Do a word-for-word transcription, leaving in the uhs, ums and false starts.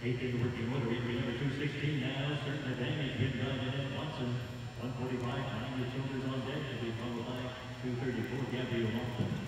Eighth in the working order, entry number two sixteen now, certain advantage, hit by Jeanette Watson. one forty-five, time your shoulders on deck, to be followed by two thirty-four, Gabrielle Watson.